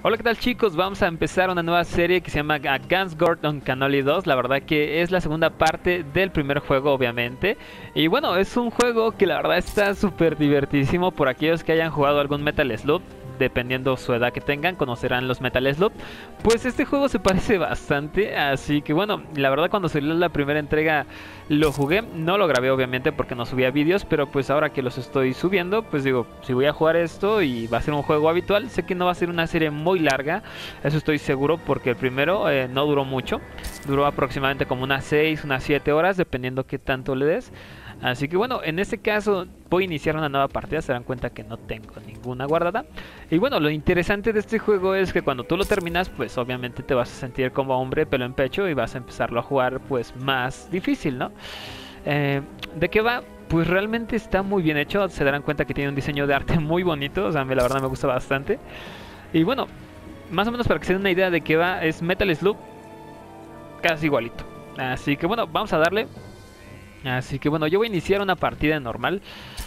Hola, ¿qué tal, chicos? Vamos a empezar una nueva serie que se llama Guns Gordon Cannoli 2. La verdad que es la segunda parte del primer juego, obviamente. Y bueno, es un juego que la verdad está súper divertidísimo. Por aquellos que hayan jugado algún Metal Slug, dependiendo su edad que tengan, conocerán los Metal Slug. Pues este juego se parece bastante. Así que bueno, la verdad cuando salió la primera entrega lo jugué. No lo grabé obviamente porque no subía vídeos, pero pues ahora que los estoy subiendo, pues digo, si voy a jugar esto y va a ser un juego habitual, sé que no va a ser una serie muy larga. Eso estoy seguro porque el primero no duró mucho. Duró aproximadamente como unas 6, unas 7 horas, dependiendo qué tanto le des. Así que bueno, en este caso voy a iniciar una nueva partida. Se dan cuenta que no tengo ninguna guardada. Y bueno, lo interesante de este juego es que cuando tú lo terminas, pues obviamente te vas a sentir como hombre, pelo en pecho, y vas a empezarlo a jugar pues más difícil, ¿no? ¿De qué va? Pues realmente está muy bien hecho. Se darán cuenta que tiene un diseño de arte muy bonito. O sea, la verdad me gusta bastante. Y bueno, más o menos para que se den una idea de qué va, es Metal Slug casi igualito. Así que bueno, vamos a darle. Así que bueno, yo voy a iniciar una partida normal.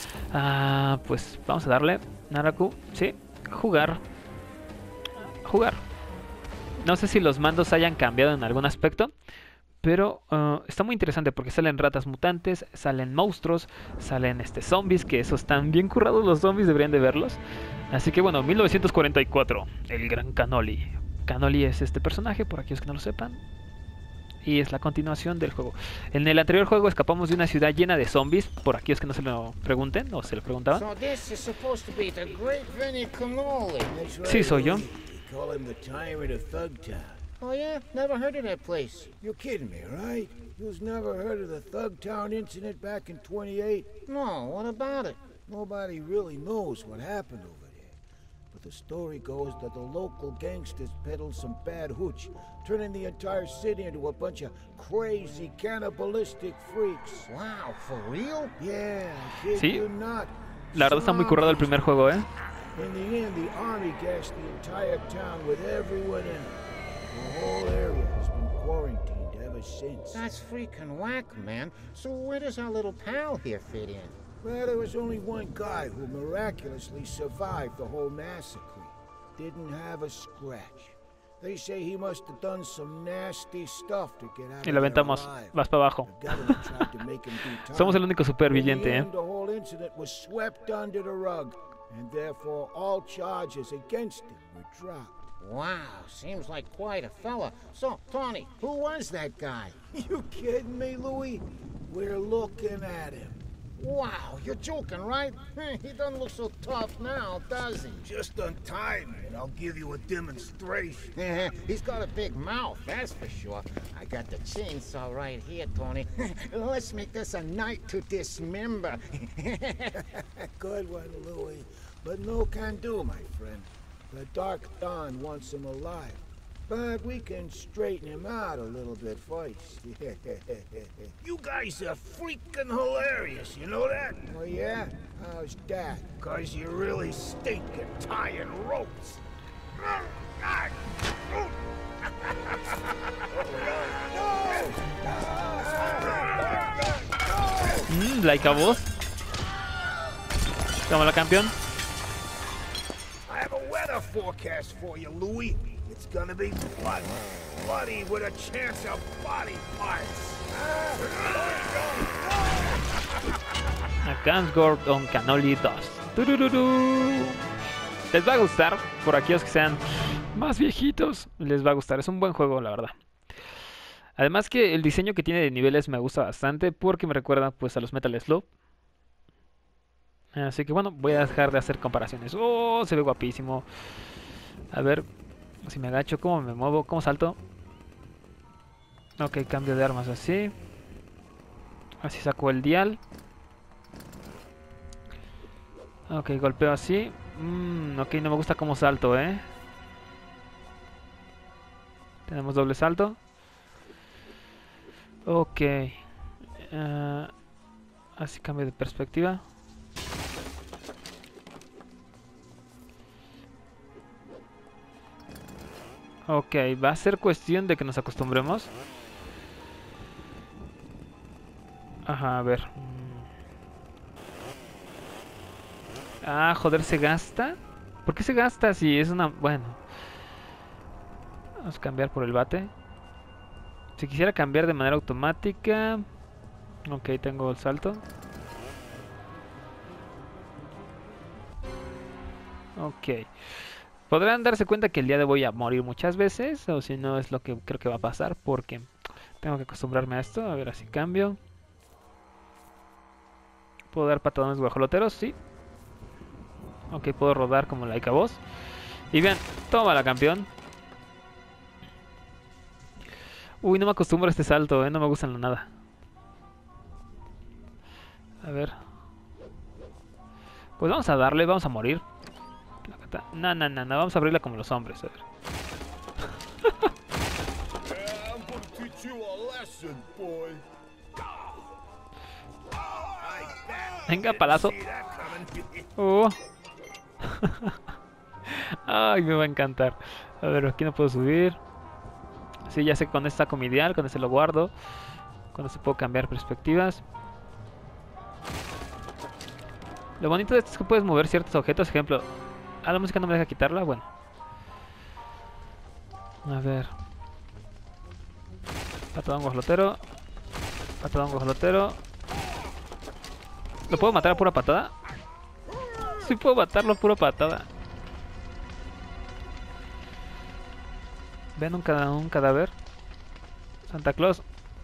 Pues vamos a darle. Naraku, sí, jugar. Jugar. No sé si los mandos hayan cambiado en algún aspecto, pero está muy interesante porque salen ratas mutantes, salen monstruos, salen zombies, que esos están bien currados los zombies, deberían de verlos. Así que bueno, 1944, el gran Cannoli. Cannoli es este personaje, por aquellos que no lo sepan, y es la continuación del juego. En el anterior juego escapamos de una ciudad llena de zombies, por aquellos que no se lo pregunten o se lo preguntaban. So this is supposed to be the great Vinnie Cannoli. That's right, Sí, soy yo. Louie. They call him the tyrant of Thugtown. Oh yeah? Never heard of that place. You're kidding me, right? You've never heard of the Thugtown incident back in 28? No, what about it? Nobody really knows what happened over there. But the story goes that the local gangsters peddled some bad hooch, turning the entire city into a bunch of crazy cannibalistic freaks. Wow, for real? Yeah, I kid Sí. you not. La verdad está muy currado el primer juego, In the end, the army gassed the entire town with everyone in it. The whole area has been quarantined ever since. That's freaking whack, man. So where does our little pal here fit in? Well, there was only one guy who miraculously survived the whole massacre. Didn't have a scratch. They say he must have done some nasty stuff to get out Y of lo there aventamos. alive. Vas para abajo. The government tried to make him do time. Somos el único In the superviviente, end, the whole incident was swept under the rug, and therefore all charges against him were dropped. Wow, seems like quite a fella. So, Tony, who was that guy? You kidding me, Louie? We're looking at him. Wow, you're joking, right? He doesn't look so tough now, does he? Just untie me and I'll give you a demonstration. He's got a big mouth, that's for sure. I got the chainsaw right here, Tony. Let's make this a night to dismember. Good one, Louie. But no can do, my friend. The Dark Dawn wants him alive. But we can straighten him out a little bit first. You guys are freaking hilarious, you know that? Oh yeah? How's that? 'Cause you really stink at tying ropes. Like a boss. Cámara, campeón. I have a weather forecast for you, Louie. It's gonna be bloody, bloody with a chance of body parts. A Guns Gordon Cannoli 2. Turururu. Les va a gustar, por aquellos que sean más viejitos, les va a gustar. Es un buen juego, la verdad. Además que el diseño que tiene de niveles me gusta bastante porque me recuerda pues a los Metal Slug. Así que bueno, voy a dejar de hacer comparaciones. Oh, se ve guapísimo. A ver, si me agacho, ¿cómo me muevo? ¿Cómo salto? Ok, cambio de armas así. Así saco el dial. Ok, golpeo así. Ok, no me gusta cómo salto, Tenemos doble salto. Ok. Así cambio de perspectiva. Ok, va a ser cuestión de que nos acostumbremos. Ajá, a ver. Ah, joder, ¿se gasta? ¿Por qué se gasta si es una...? Bueno, Vamos a cambiar por el bate. Si quisiera cambiar de manera automática... Ok, tengo el salto. Ok. Podrán darse cuenta que el día de hoy voy a morir muchas veces, o si no es lo que creo que va a pasar, porque tengo que acostumbrarme a esto. A ver, así cambio. ¿Puedo dar patadones guajoloteros? Sí. Ok, puedo rodar como Laika Boss. Y bien, toma la campeón. Uy, no me acostumbro a este salto, no me gusta en nada. A ver. Pues vamos a darle, vamos a morir. No, no, no, no, vamos a abrirla como los hombres, a ver. Venga, palazo. Ay, me va a encantar. A ver, aquí no puedo subir. Sí, ya sé que con este saco mi ideal, con este lo guardo. Con este puedo cambiar perspectivas. Lo bonito de esto es que puedes mover ciertos objetos. Ejemplo, la música no me deja quitarla. Bueno, a ver. Patadón guajolotero. Patadón guajolotero. ¿Lo puedo matar a pura patada? Sí puedo matarlo a pura patada. Ven un cadáver. Santa Claus.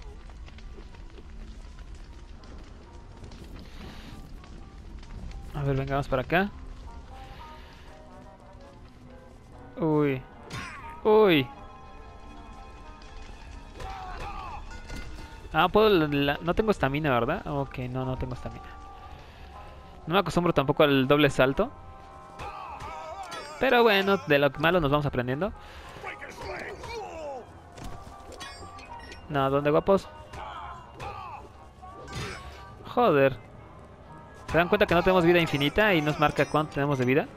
A ver, vengamos para acá. Uy. Uy. Ah, puedo... no tengo estamina, ¿verdad? Ok, no, no tengo estamina. No me acostumbro tampoco al doble salto. Pero bueno, de lo malo nos vamos aprendiendo. No, ¿dónde, guapos? Joder. ¿Se dan cuenta que no tenemos vida infinita y nos marca cuánto tenemos de vida?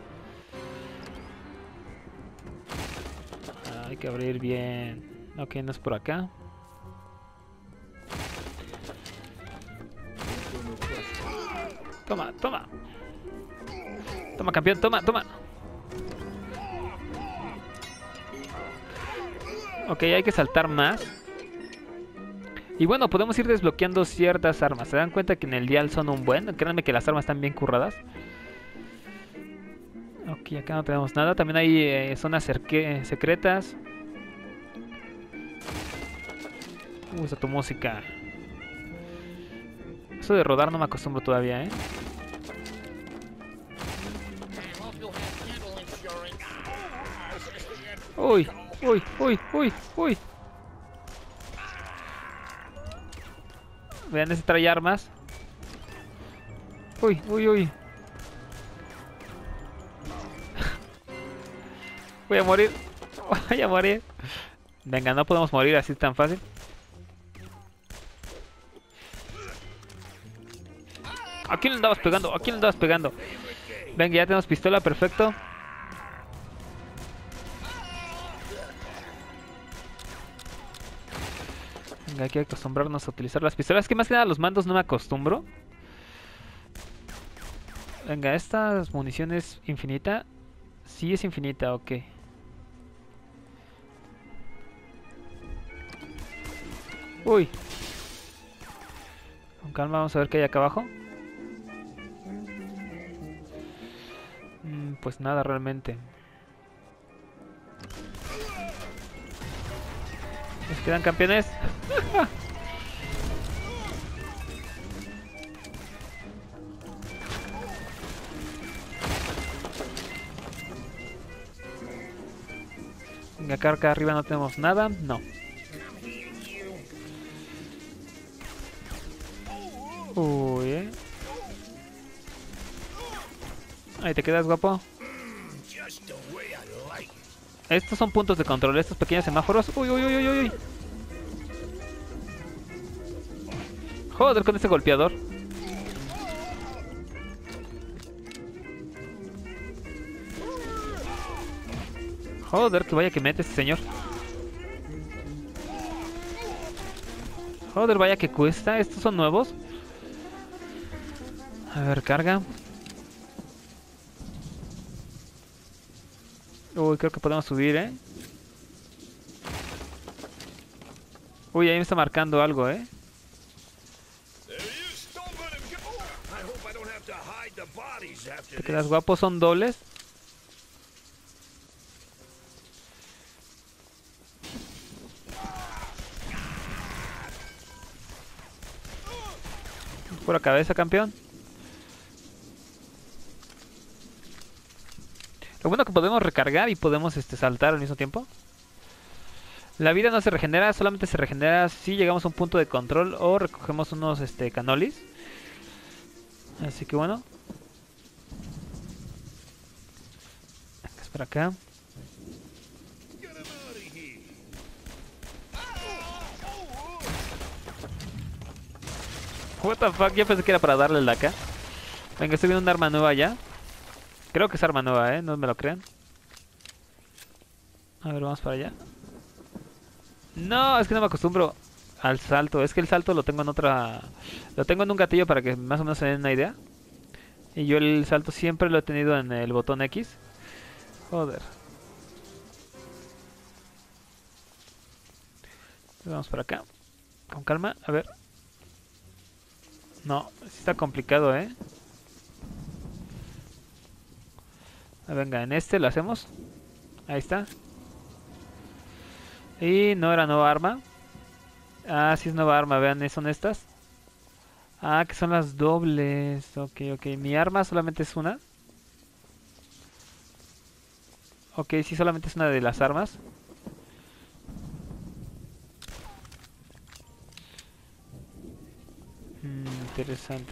Hay que abrir bien. Ok, no es por acá. Toma, toma. Toma, campeón, toma, toma. Ok, hay que saltar más. Y bueno, podemos ir desbloqueando ciertas armas. ¿Se dan cuenta que en el dial son un buen? Créanme que las armas están bien curradas. Ok, acá no tenemos nada. También hay zonas secretas. Usa tu música. Eso de rodar no me acostumbro todavía, ¿eh? Uy, uy, uy, uy, uy. Vean, ese trae armas. Uy, uy, uy. Voy a morir. Voy a morir. Venga, no podemos morir así tan fácil. ¿A quién le andabas pegando? ¿A quién le andabas pegando? Venga, ya tenemos pistola, perfecto. Venga, hay que acostumbrarnos a utilizar las pistolas. Es que más que nada los mandos no me acostumbro. Venga, esta munición es infinita. Sí, es infinita, ok. Uy. Con calma, vamos a ver qué hay acá abajo. Pues nada, realmente. ¿Nos quedan campeones? Venga, acá arriba no tenemos nada. No. Uy, Ahí te quedas, guapo. Estos son puntos de control, estos pequeños semáforos. Uy, uy, uy, uy, uy. Joder, con este golpeador. Joder, que vaya que mete este señor. Joder, vaya que cuesta. Estos son nuevos. A ver, carga. Uy, creo que podemos subir, ¿eh? Uy, ahí me está marcando algo, There he is. Don't let him get. I hope I don't have to hide the bodies after ¿Te this. quedas guapo? ¿Son dobles? Pura cabeza, campeón. Lo bueno que podemos recargar y podemos saltar al mismo tiempo. La vida no se regenera, solamente se regenera si llegamos a un punto de control o recogemos unos canolis. Así que bueno. Es por acá. Get him out of here. What the fuck, yo pensé que era para darle la acá. Venga, estoy viendo un arma nueva ya. Creo que es arma nueva, no me lo crean. A ver, vamos para allá. No, es que no me acostumbro al salto. Es que el salto lo tengo en otra... Lo tengo en un gatillo para que más o menos se den una idea. Y yo el salto siempre lo he tenido en el botón X. Joder. Vamos para acá. Con calma, a ver. No, sí está complicado, Venga, en este lo hacemos. Ahí está. Y no era nueva arma. Ah, sí es nueva arma, vean, son estas. Ah, que son las dobles. Ok, ok, mi arma solamente es una. Ok, sí, solamente es una de las armas. Interesante.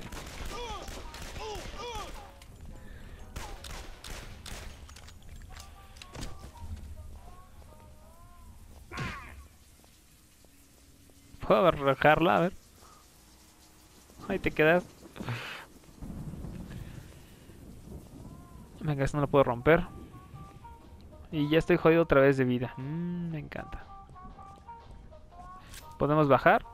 ¿Puedo arrojarla? A ver. Ahí te quedas. Venga, esto no lo puedo romper. Y ya estoy jodido otra vez de vida. Me encanta. ¿Podemos bajar?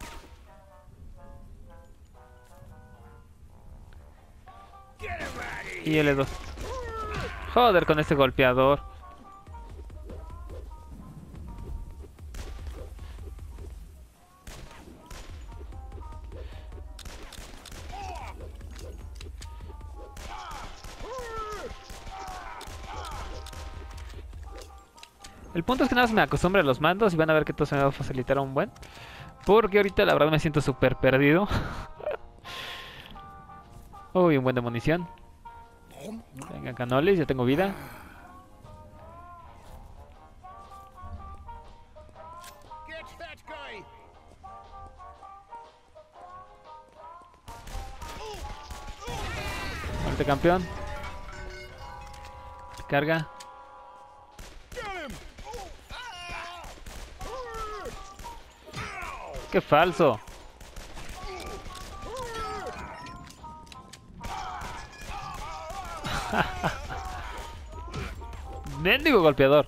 Y L2. Joder con este golpeador. El punto es que nada más me acostumbre a los mandos y van a ver que todo se me va a facilitar un buen. Porque ahorita la verdad me siento súper perdido. Uy, un buen de munición. Venga, canoles, ya tengo vida. Get that guy. Muerte, campeón. Carga. ¡Qué falso! ¡Mendigo golpeador!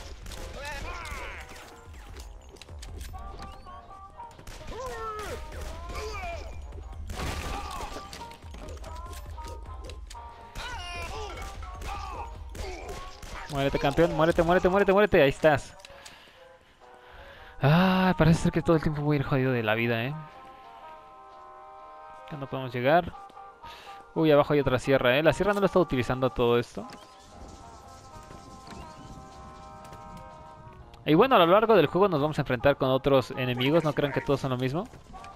Muérete, campeón, muérete, muérete, muérete, muérete. Ahí estás. Ah, parece ser que todo el tiempo voy a ir jodido de la vida, Ya no podemos llegar. Uy, abajo hay otra sierra, La sierra no la he estado utilizando todo esto. Y bueno, a lo largo del juego nos vamos a enfrentar con otros enemigos. No crean que todos son lo mismo.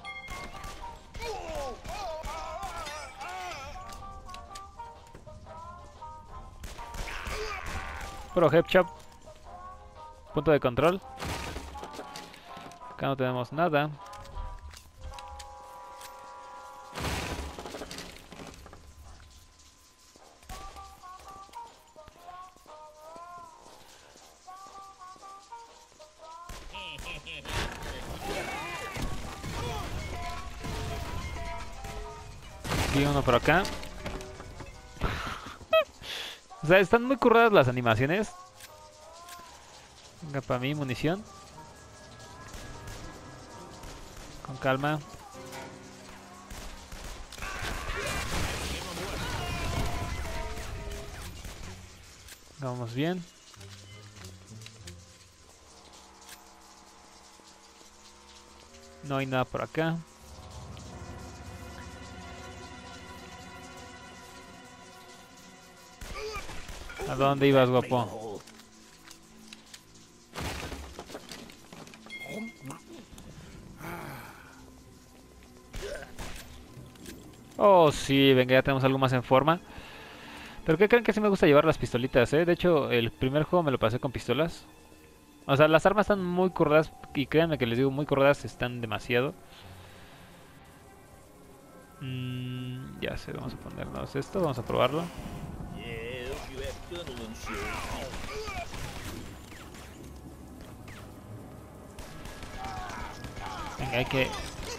Puro headshot. Punto de control. Acá no tenemos nada. Y uno por acá. O sea, están muy curradas las animaciones. Venga, para mí, munición. Con calma. Vamos bien. No hay nada por acá. ¿A dónde ibas, guapo? Oh, sí, venga, ya tenemos algo más en forma. ¿Pero qué creen? Que sí me gusta llevar las pistolitas, eh? De hecho, el primer juego me lo pasé con pistolas. O sea, las armas están muy curradas. Y créanme que les digo, muy curradas están demasiado. Ya sé, vamos a ponernos esto, vamos a probarlo. Venga, hay que...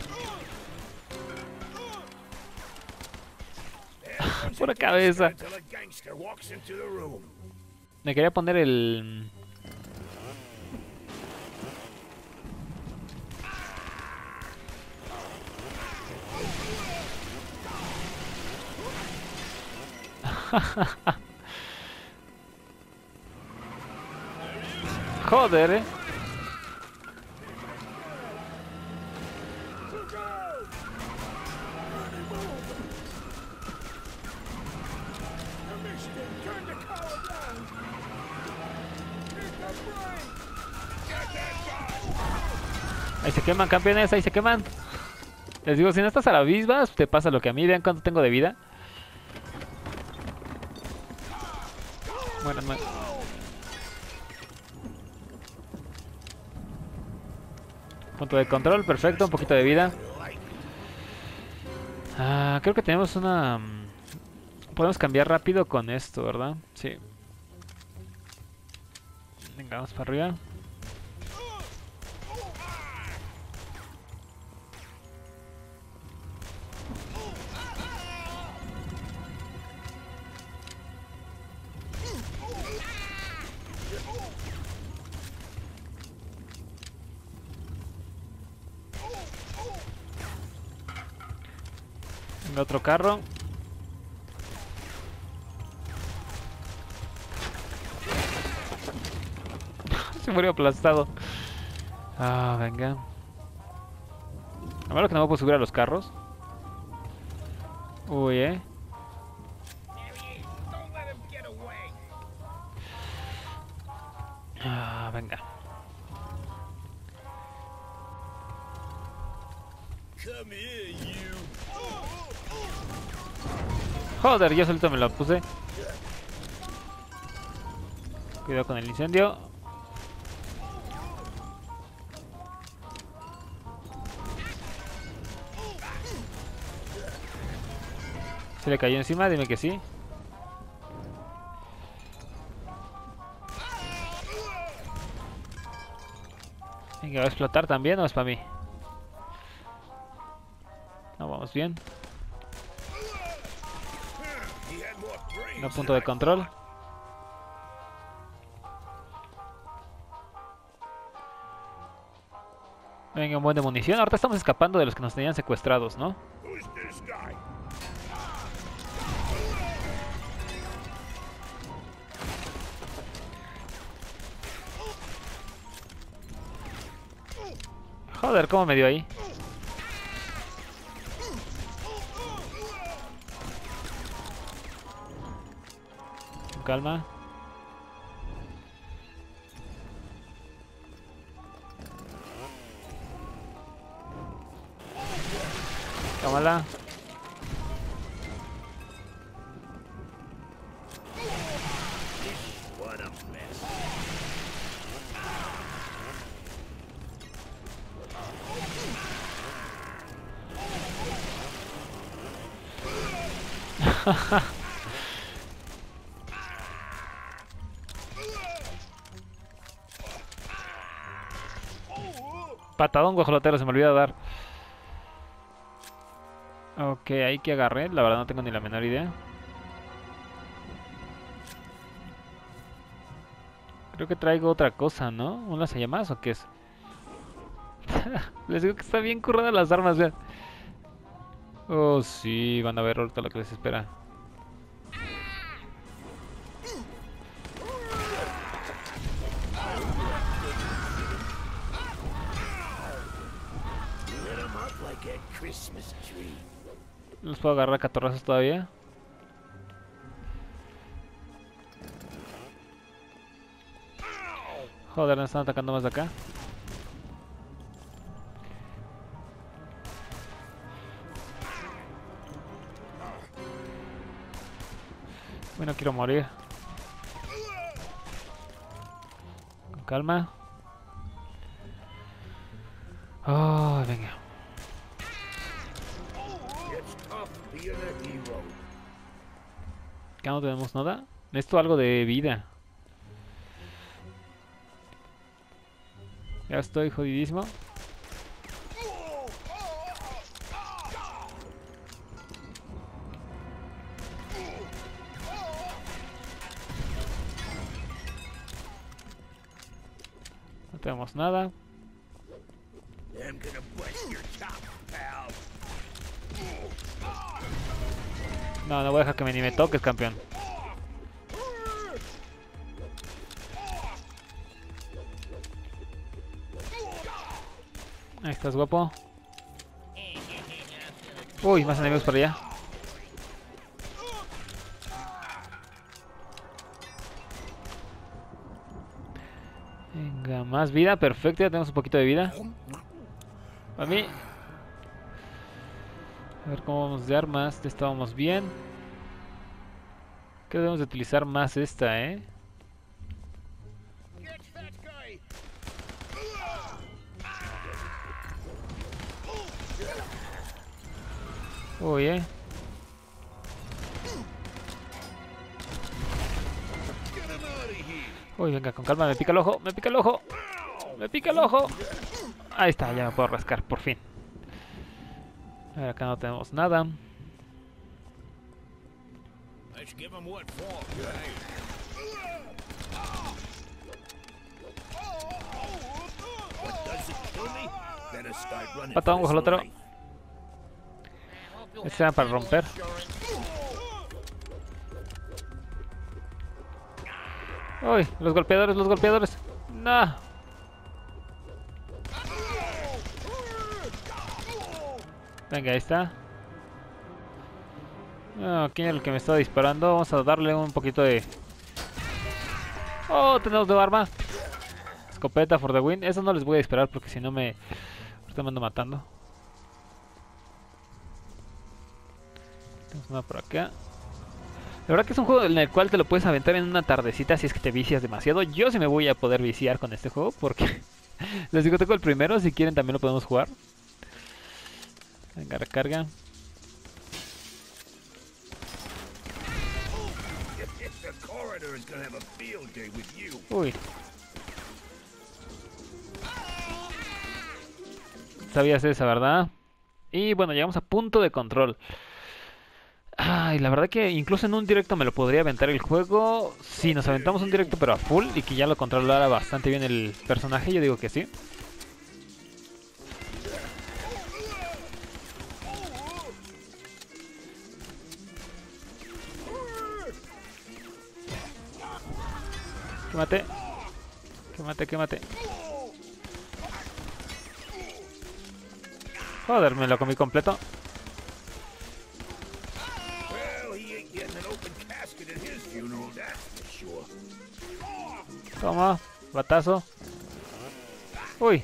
Pura cabeza. Me quería poner el... Joder, Ahí se queman, campeones, ahí se queman. Les digo, si no estás a la misma, te pasa lo que a mí. Vean cuánto tengo de vida. Bueno, punto de control, perfecto, un poquito de vida. Creo que tenemos una... Podemos cambiar rápido con esto, ¿verdad? Sí. Venga, vamos para arriba. Venga, otro carro. Se murió aplastado. Venga. A ver que no me puedo subir a los carros. Uy, venga. Joder, yo solito me lo puse. Cuidado con el incendio. ¿Se le cayó encima? Dime que sí. Venga, ¿va a explotar también o es para mí? No, vamos bien. No, punto de control. Venga, un buen de munición. Ahorita estamos escapando de los que nos tenían secuestrados, ¿no? Joder, ¿cómo me dio ahí? Con calma. Cámala. Patadón guajolotero, se me olvidó dar. Ok, ahí que agarré, la verdad no tengo ni la menor idea. Creo que traigo otra cosa, ¿no? ¿Un lanzallamas o qué es? Les digo que está bien currada las armas, vean. Oh, sí, van a ver ahorita lo que les espera. Christmas tree. Los puedo agarrar a catorrazos todavía. Joder, nos están atacando más de acá. Bueno, quiero morir. Con calma. Oh, venga. It's tough being a hero. Acá no tenemos nada. Necesito algo de vida. Ya estoy jodidísimo. No tenemos nada. I'm gonna bust your top, pal. No, no voy a dejar que ni me toques, campeón. Ahí estás, guapo. Uy, más enemigos por allá. Venga, más vida, perfecto, ya tenemos un poquito de vida. A mí. A ver cómo vamos de armas, estábamos bien. Creo que debemos de utilizar más esta, Get that guy. Uy, Get him out of here. Uy, venga, con calma, me pica el ojo, me pica el ojo. Me pica el ojo. Ahí está, ya me puedo rascar, por fin. A ver, acá no tenemos nada. Let's give him what for, right? What doesn't kill me? Better start running. Patón, for ojo el his otro. life. Este era para romper. Uy, los golpeadores, los golpeadores. No. Venga, ahí está. No, ¿quién es el que me está disparando? Vamos a darle un poquito de... Oh, tenemos de arma. Escopeta for the win. Eso no les voy a disparar porque si no me... Ahorita me ando matando. Tenemos una por acá. La verdad que es un juego en el cual te lo puedes aventar en una tardecita si es que te vicias demasiado. Yo sí me voy a poder viciar con este juego porque... Les digo, tengo el primero. Si quieren también lo podemos jugar. Venga, recarga. The coroner is gonna have a field day with you. Uy. Sabías esa, ¿verdad? Y bueno, llegamos a punto de control. Ay, la verdad que incluso en un directo me lo podría aventar el juego. Si nos aventamos un directo pero a full y que ya lo controlara bastante bien el personaje, yo digo que sí. Quémate. Quémate, quémate. Joder, me lo comí completo. Well, he ain't getting an open casket at his funeral, that's for sure. Toma, batazo. Uy.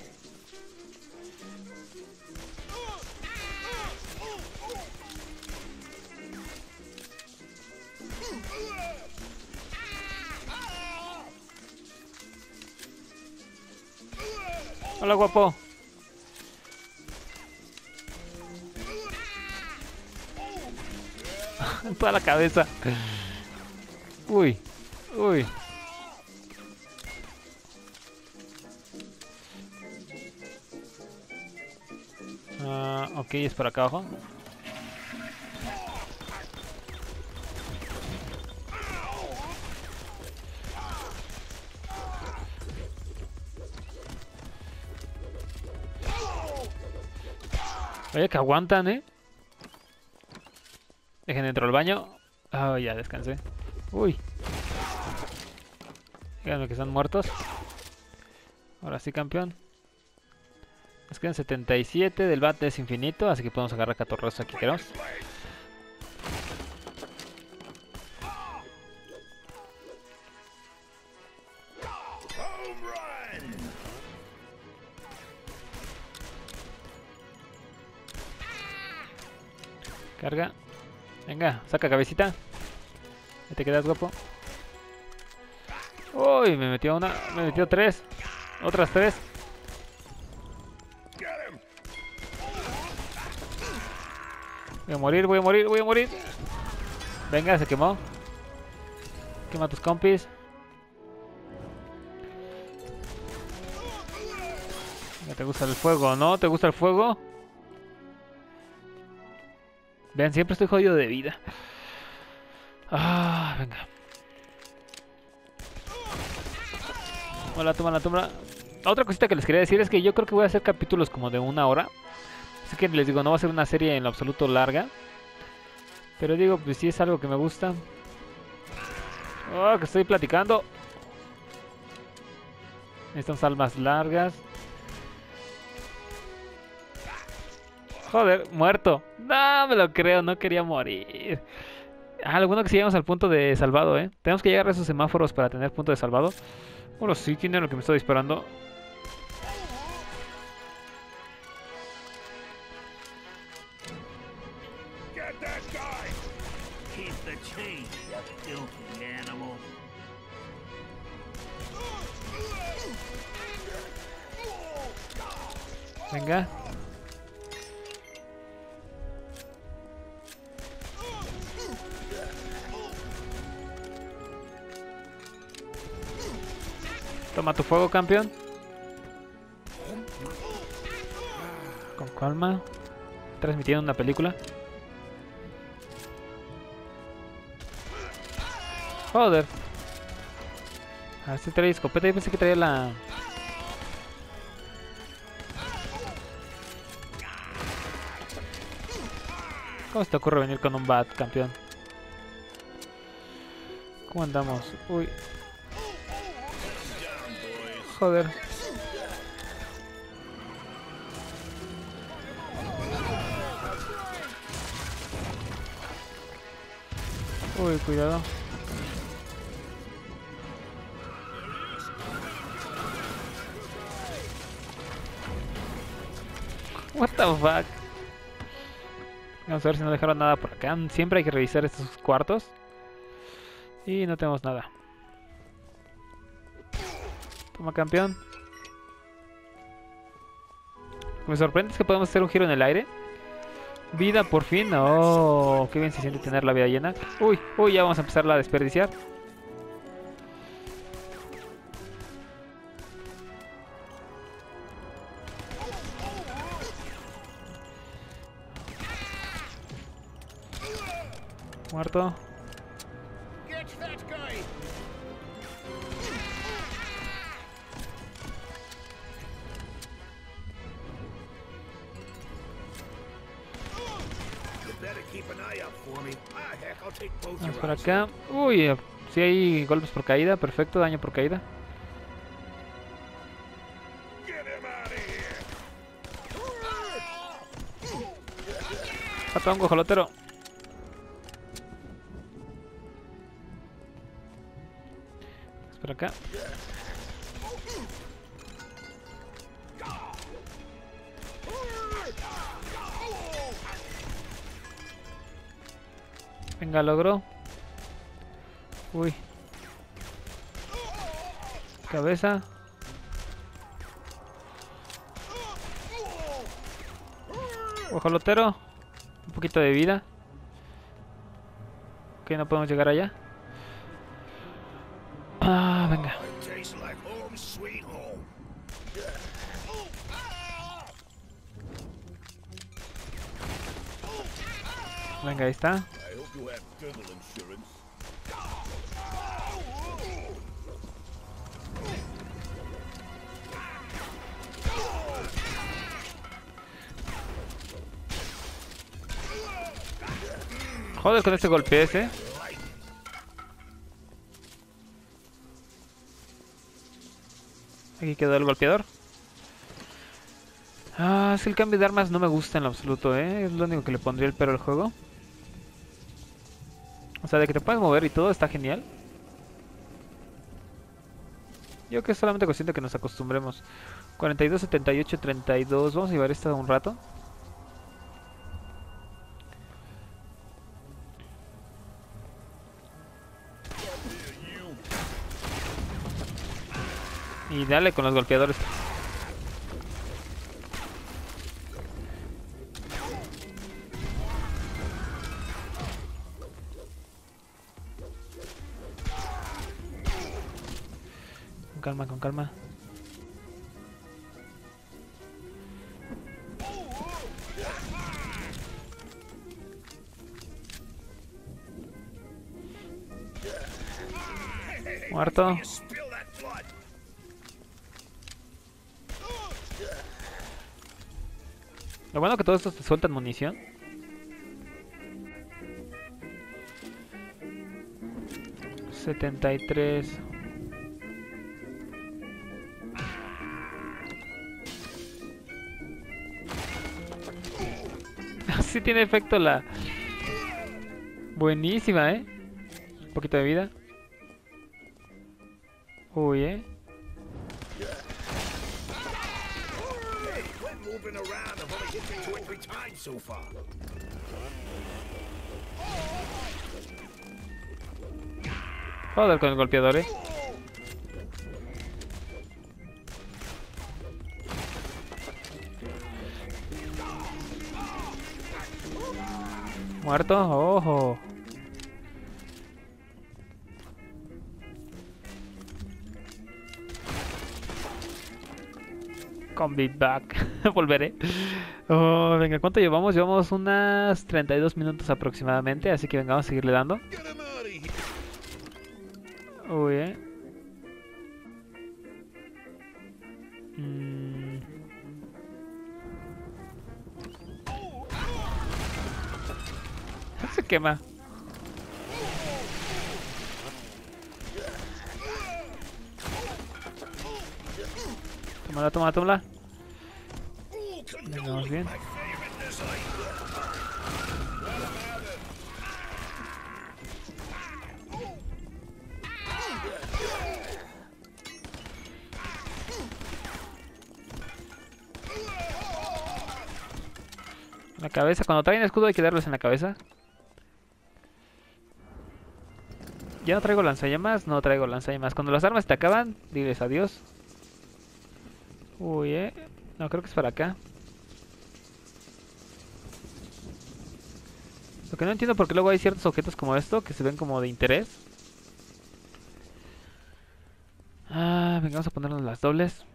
Hola, guapo. En toda la cabeza. Uy, uy. Ok, es por acá abajo. Oye, que aguantan, Dejen dentro del baño. Ah, ya descansé. Uy. Díganme que están muertos. Ahora sí, campeón. Nos quedan 77. Del bate es infinito, así que podemos agarrar catorrazos aquí queremos. Carga. Venga, saca cabecita. Ahí te quedas, guapo. Uy, me metió una. Me metió 3. Otras 3. Voy a morir, voy a morir, voy a morir. Venga, se quemó. Quema a tus compis. Venga, ¿te gusta el fuego, no? ¿Te gusta el fuego? Vean, siempre estoy jodido de vida. Ah, venga. Hola, toma la toma. Otra cosita que les quería decir es que yo creo que voy a hacer capítulos como de 1 hora. Así que les digo, no va a ser una serie en lo absoluto larga. Pero digo, pues sí es algo que me gusta. Oh, que estoy platicando. Necesitamos almas largas. Joder, muerto. No me lo creo, no quería morir. Ah, lo bueno que sí llegamos al punto de salvado, ¿eh? Tenemos que llegar a esos semáforos para tener punto de salvado. Bueno, sí, ¿quién era el que me está disparando? Venga. Toma tu fuego, campeón. Con calma. Transmitiendo una película. Joder. A ver si trae escopeta. Yo pensé que traía la... ¿Cómo se te ocurre venir con un bat, campeón? ¿Cómo andamos? Uy. Joder. Uy, cuidado. What the fuck. Vamos a ver si no dejaron nada por acá. Siempre hay que revisar estos cuartos. Y no tenemos nada. Toma, campeón. Me sorprende es que podemos hacer un giro en el aire. Vida por fin. Oh, qué bien se siente tener la vida llena. Uy, uy, ya vamos a empezarla a desperdiciar. Muerto. Vamos por acá. Uy, si hay golpes por caída. Perfecto, daño por caída. Mata a un guajolotero. Vamos por acá. Venga, logró. Uy. Cabeza. Guajolotero. Un poquito de vida. Ok, no podemos llegar allá. Ah, venga. Venga, ahí está. Joder con este golpe ese. Aquí quedó el golpeador. Ah, es que el cambio de armas no me gusta en lo absoluto, ¿eh? Es lo único que le pondría el pero al juego. O sea, de que te puedes mover y todo está genial. Yo creo que es solamente cuestión de que nos acostumbremos. 42, 78, 32. Vamos a llevar esta un rato. Y dale con los golpeadores. Con calma, con calma. Muerto. Lo bueno que todos estos te sueltan munición. $73. Sí tiene efecto la... Buenísima, Un poquito de vida. Uy, Joder con el golpeador, Muerto, ojo. Come be back. Volveré. Oh, venga, ¿cuánto llevamos? Llevamos unas 32 minutos aproximadamente, así que venga, vamos a seguirle dando. Uy, Se quema. Tómala, tómala, tómala. Vamos bien. La cabeza, cuando traen escudo hay que darles en la cabeza. Ya no traigo lanzallamas, no traigo lanzallamas. Cuando las armas te acaban, diles adiós. Uy, no, creo que es para acá. Lo que no entiendo porque luego hay ciertos objetos como esto que se ven como de interés. Ah, venga, vamos a ponernos las dobles.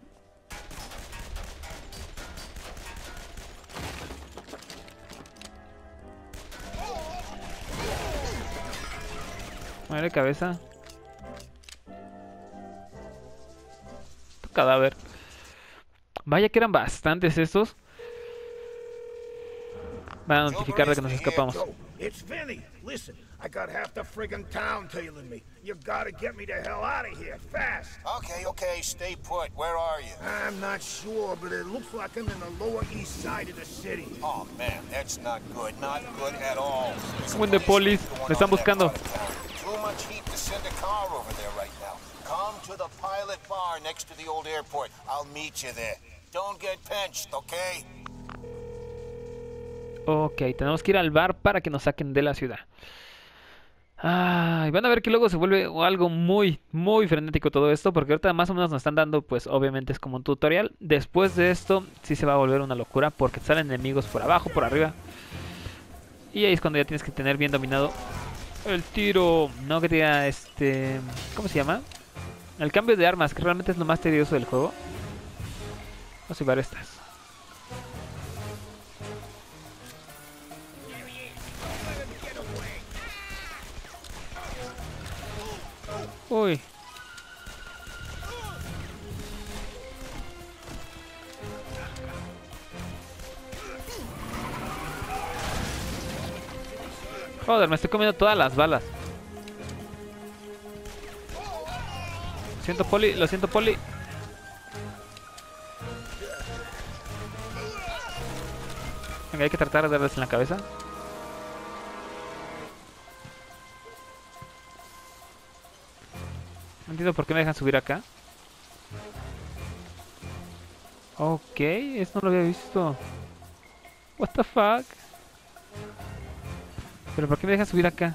Muere cabeza. Tu cadáver. Vaya que eran bastantes estos. Van a notificar de que nos escapamos. It's Vinny. Listen, I got half the friggin' town tailing me. You gotta get me the hell out of here, fast. Okay, stay put. Where are you? I'm not sure, but it looks like I'm in the lower east side of the city. Oh, man, that's not good at all. Buen de polis, me están buscando. Too much heat to send a car over there right now. Come to the Pilot Bar next to the old airport. I'll meet you there. Don't get pinched, okay? Ok, tenemos que ir al bar para que nos saquen de la ciudad. Y van a ver que luego se vuelve algo muy, muy frenético todo esto, porque ahorita más o menos nos están dando, pues obviamente es como un tutorial. Después de esto sí se va a volver una locura, porque salen enemigos por abajo, por arriba. Y ahí es cuando ya tienes que tener bien dominado el tiro. No que te diga, ¿cómo se llama? El cambio de armas, que realmente es lo más tedioso del juego. Vamos a llevar estas. Uy. Joder, me estoy comiendo todas las balas. Lo siento, Poli. Venga, hay que tratar de darles en la cabeza. No entiendo por qué me dejan subir acá. Ok, esto no lo había visto. What the fuck. Pero ¿por qué me dejan subir acá?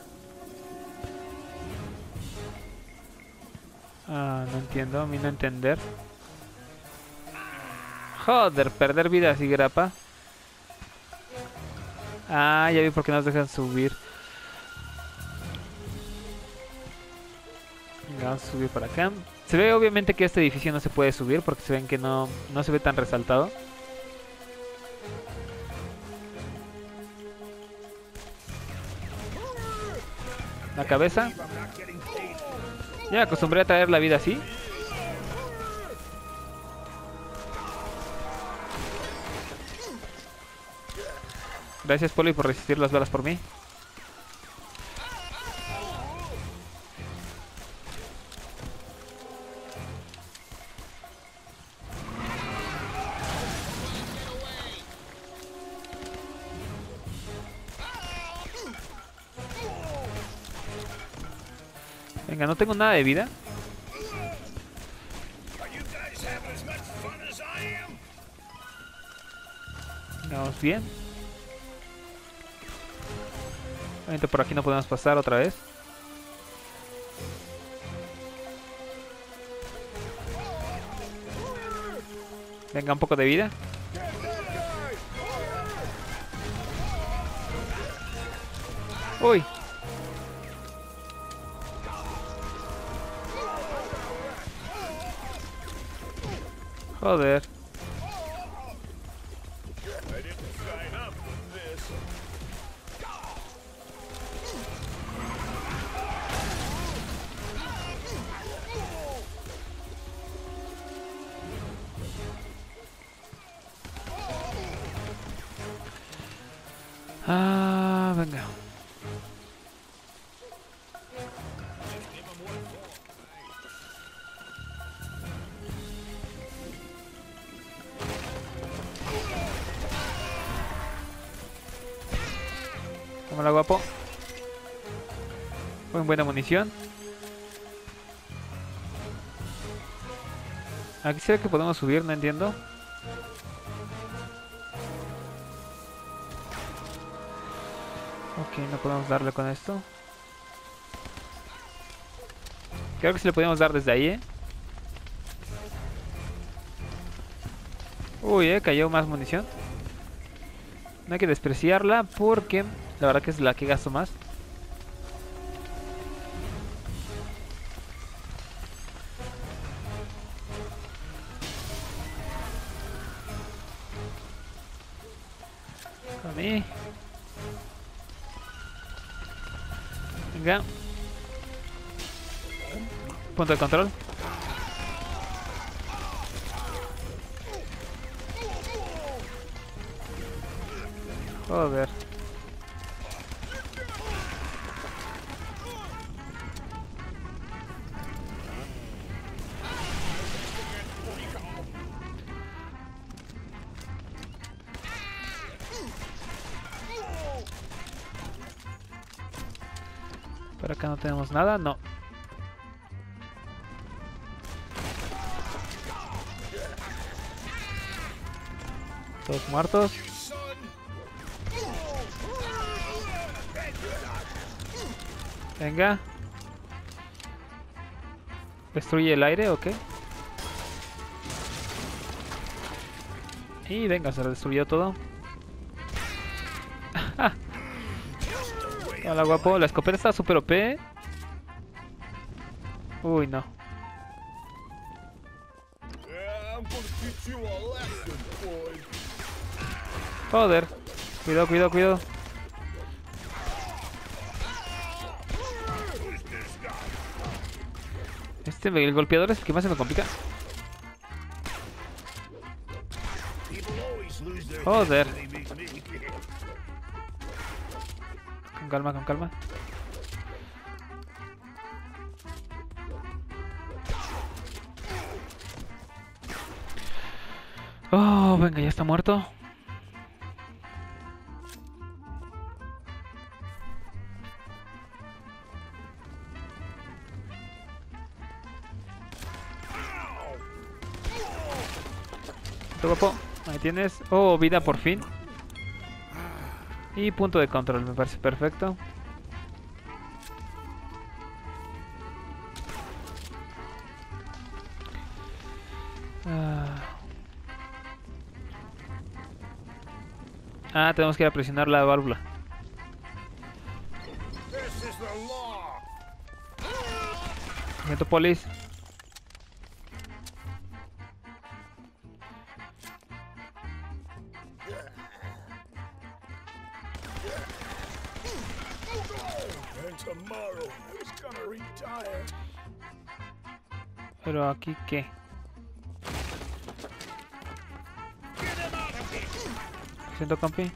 Ah, no entiendo, a mí no entender. Joder, perder vida así, grapa. Ah, ya vi por qué nos dejan subir. Venga, vamos a subir para acá. Se ve obviamente que este edificio no se puede subir porque se ven que no se ve tan resaltado. La cabeza. Ya me acostumbré a traer la vida así. Gracias, Poli, por resistir las balas por mí. Venga, no tengo nada de vida. Vamos bien. Obviamente por aquí no podemos pasar otra vez. Venga, un poco de vida. Uy. Joder. Ah, venga. Cámara, guapo. Muy buena munición. Aquí se ve que podemos subir, no entiendo. Ok, no podemos darle con esto. Creo que sí le podemos dar desde ahí, Uy, cayó más munición. No hay que despreciarla porque la verdad que es la que gasto más. A mí. Venga. Punto de control. Joder. Por acá no tenemos nada, no. Todos muertos. Venga. Destruye el aire, ok. Y venga, se destruyó todo. Hola, guapo. La escopeta está super OP. Uy, no. Joder. Cuidado, cuidado, cuidado. El golpeador es el que más se me complica. Joder. Con calma, con calma. Oh, venga, ya está muerto. Listo, guapo. Ahí tienes. Oh, vida por fin. Y punto de control, me parece perfecto. Tenemos que ir a presionar la válvula. This is the law. Siento, polis. And tomorrow I was gonna retire. Pero aquí, ¿qué? Get him out of here. Siento, compi.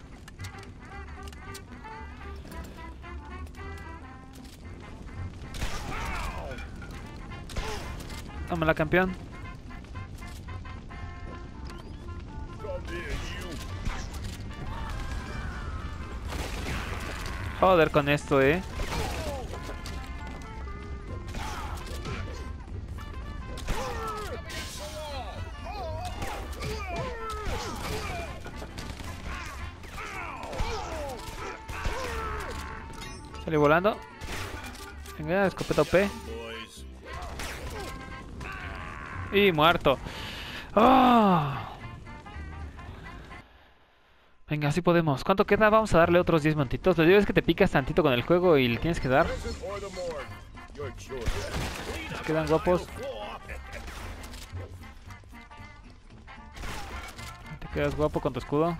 Tómala, campeón. Come here, you. Joder con esto, Salí volando. Venga, escopeta OP. Boys. Y muerto. ¡Ah! Venga, así podemos. ¿Cuánto queda? Vamos a darle otros 10 montitos. Lo digo es que te picas tantito con el juego y le tienes que dar. Present or the morgue. Your choice. Quedan guapos. Te quedas guapo con tu escudo.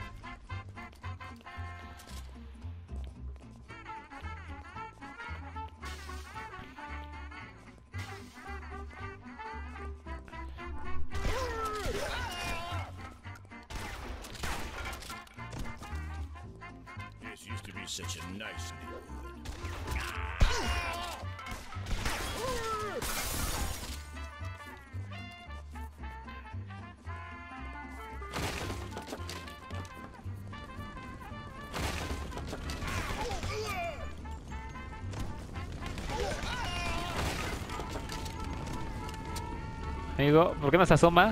This used to be such a nice neighborhood. Amigo, ¿por qué no se asoma?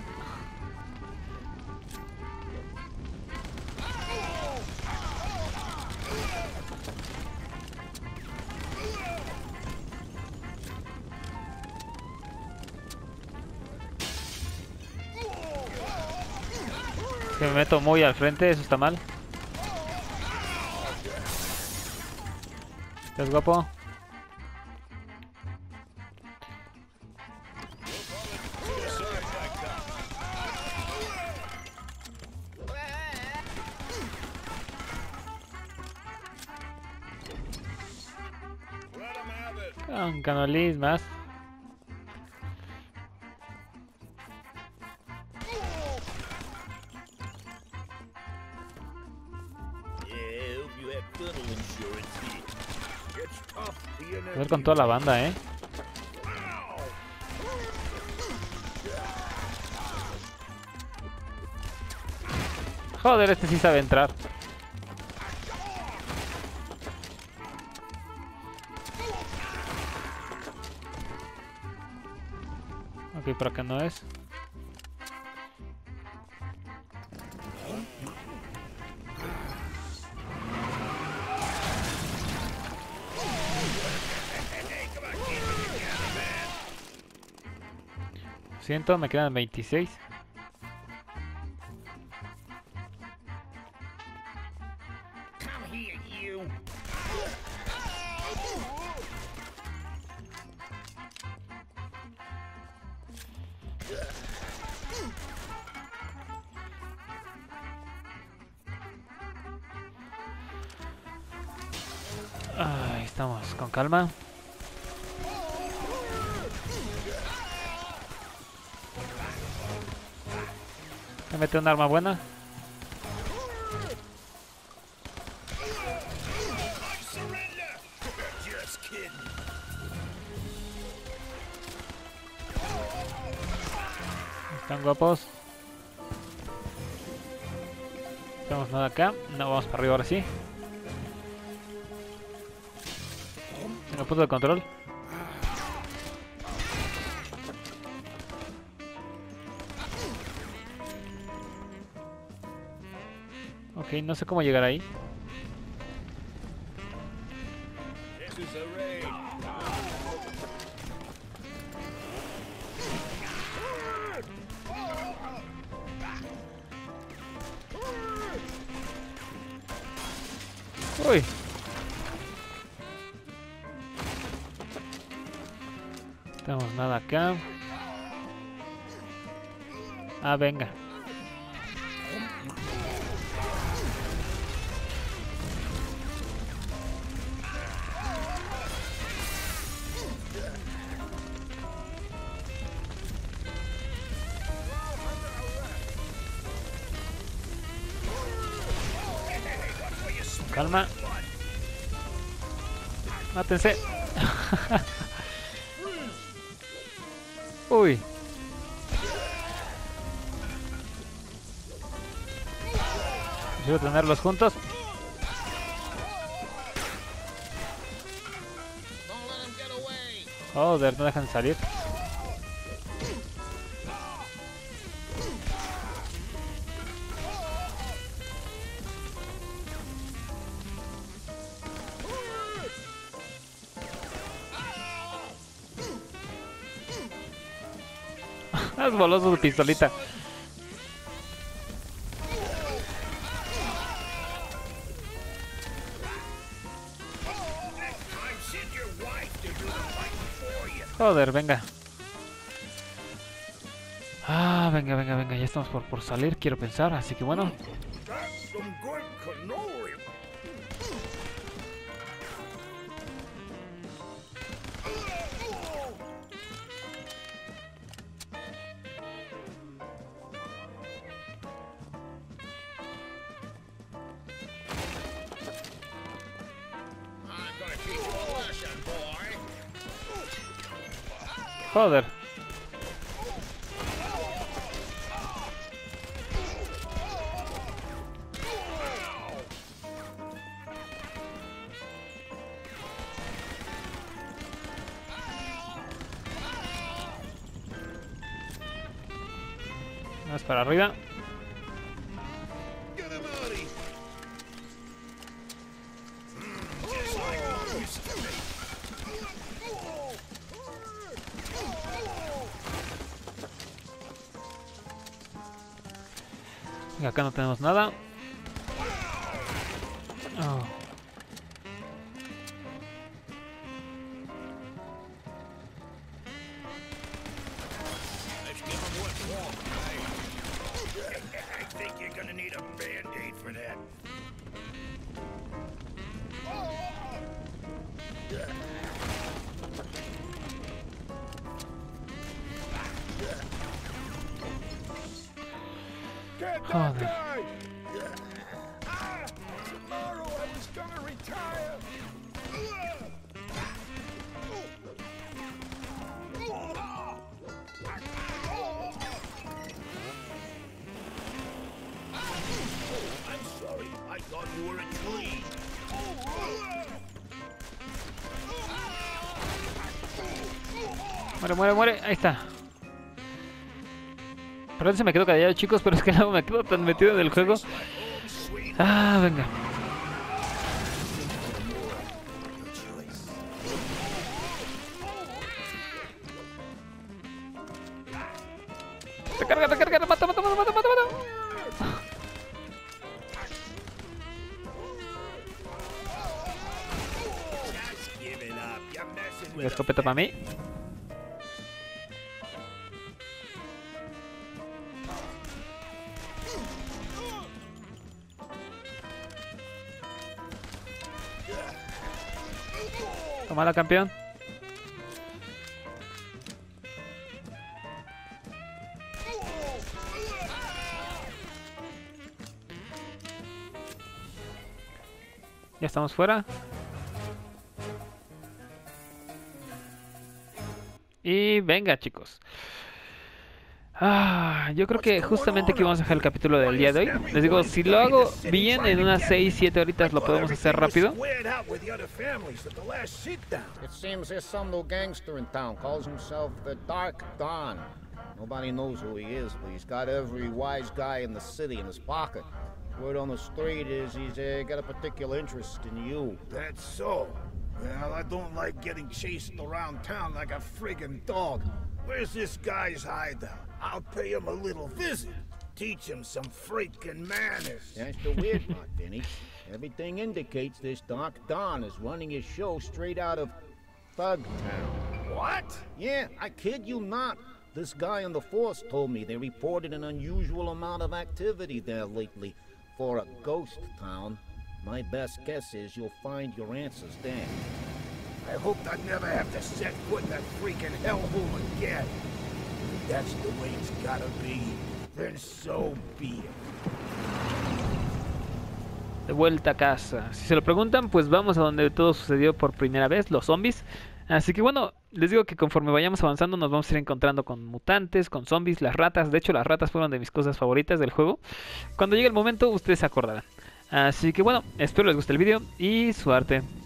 Que me meto muy al frente, eso está mal. ¿Estás guapo? Let 'em have it. Con canolis más. Yeah, hope you have tunnel insurance here. It's tough being A ver con toda la banda, Joder, este sí sabe entrar. Ok, por acá no es. Siento, me quedan 26. Come here, you. Ahí estamos, con calma. Me mete un arma buena. I surrender. Just kidding. Están guapos. No tenemos nada acá. No, vamos para arriba ahora sí. Tengo punto de control. Ok, no sé cómo llegar ahí. This is a raid. Uy. No tenemos nada acá. Ah, venga. Calma. Mátense. Uy. Quiero tenerlos juntos. Joder, no dejan salir. Es voló su pistolita. Joder, venga. Ah, venga, venga, venga. Ya estamos por salir, quiero pensar. Así que bueno. That's some good cannoli. I'm gonna teach you a lesson, boy. Joder. Más para arriba. Get him out of here. Just like you used to be. Venga, acá no tenemos nada. Oh. Let's give him what's wrong, right? I think you're gonna need a band-aid for that. Get that Joder. guy! Tomorrow I was gonna retire. I'm sorry. I thought you were a tree. Muere, muere, muere. Ahí está. Perdón si me quedo callado, chicos, pero es que luego me quedo tan metido en el juego. Ah, venga. Recarga, recarga, mata, mata, mata, mata, mata, mata. Just give it up. You're messing La with a escopeta para mí. Tómala, campeón. Ya estamos fuera. Y venga, chicos. Yo creo que justamente aquí vamos a dejar el capítulo del día de hoy. Les digo, si lo hago bien, en unas 6-7 horitas lo podemos hacer rápido. It seems there's some little gangster in town, calls himself the Dark Don. Nobody knows who he is, but he's got every wise guy in the city in his pocket. Word on the street is he's got a particular interest in you. That's so. Well, I don't like getting chased around town like a friggin' dog. Where's this guy's hideout? I'll pay him a little visit. Teach him some freaking manners. That's the weird part, Vinny. Everything indicates this Doc Don is running his show straight out of Thug Town. What? Yeah, I kid you not. This guy on the force told me they reported an unusual amount of activity there lately. For a ghost town, my best guess is you'll find your answers there. I hope I never have to set foot in that freaking hellhole again. If that's the way it's gotta be, then so be it. De vuelta a casa. Si se lo preguntan, pues vamos a donde todo sucedió por primera vez, los zombies. Así que bueno, les digo que conforme vayamos avanzando nos vamos a ir encontrando con mutantes, con zombies, las ratas. De hecho, las ratas fueron de mis cosas favoritas del juego. Cuando llegue el momento, ustedes se acordarán. Así que bueno, espero les guste el vídeo y suerte.